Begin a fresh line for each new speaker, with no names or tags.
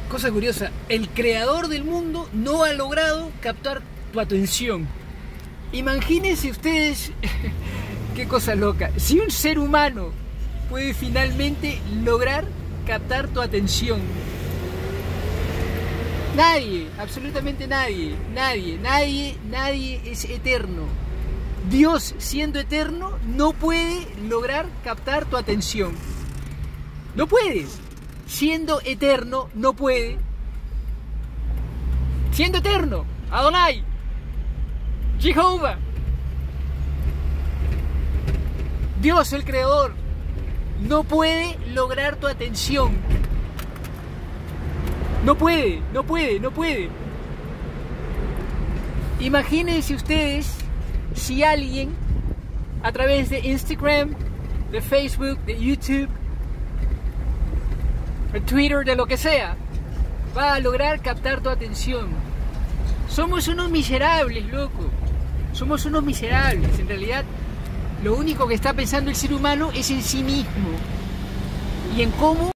Cosa curiosa, el creador del mundo no ha logrado captar tu atención. Imagínense ustedes, qué cosa loca, si un ser humano puede finalmente lograr captar tu atención. Nadie, absolutamente nadie es eterno. Dios, siendo eterno, no puede lograr captar tu atención. No puede. Siendo eterno, no puede. Siendo eterno, Adonai, Jehová, Dios el creador, no puede lograr tu atención. No puede. Imagínense ustedes si alguien a través de Instagram, de Facebook, de YouTube, de Twitter, de lo que sea, va a lograr captar tu atención. Somos unos miserables, loco. Somos unos miserables. En realidad, lo único que está pensando el ser humano es en sí mismo y en cómo